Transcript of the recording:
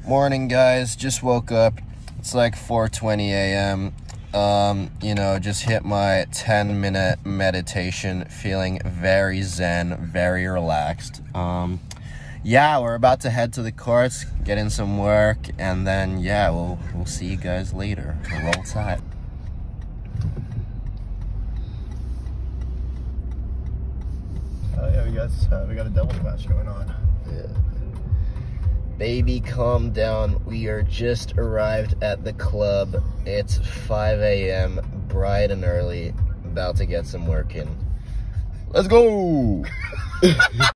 Morning, guys. Just woke up. It's like 4:20 a.m. You know, just hit my 10-minute meditation, feeling very zen, very relaxed. Yeah, we're about to head to the courts, get in some work, and then, yeah, we'll see you guys later. Roll Tide. Oh yeah, we got a doubles match going on. Yeah. Baby, calm down. We are just arrived at the club. It's 5 a.m., bright and early, about to get some work in. Let's go!